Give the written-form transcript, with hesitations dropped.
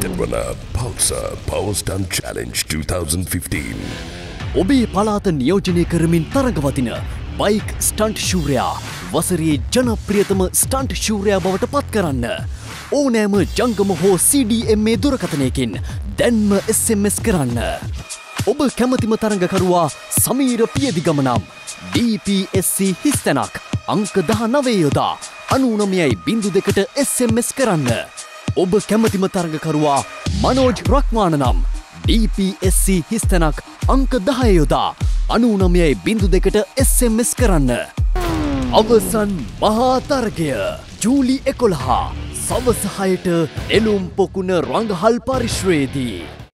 Derana Pulsar Power Stunt Challenge 2015. ඔබේ පළාත නියෝජනය කරමින් තරඟවදින බයික් ස්ටන්ට් ශූරයා වසරේ ජනප්‍රියතම ස්ටන්ට් ශූරයා බවට පත් කරන්න ඕනෑම ජංගම හෝ CDMA දුරකථනයකින් දැන්ම SMS කරන්න. ඔබ කැමතිම තරඟකරුවා සමීර පියදිගම නම් DPSC හිස්තැනක් අංක 19 යොදා 99.02ට SMS කරන්න. ඔබ කැමතිම තරඟකරුවා මනෝජ් රක්මාන නම් DPSC හිස්තැනක් අංක 10 යොදා 99.02ට SMS කරන්න. අවසන් මහා තරගය ජූලි 11 සවස 6ට එළුම් පොකුණ රංගහල් පරිශ්‍රයේදී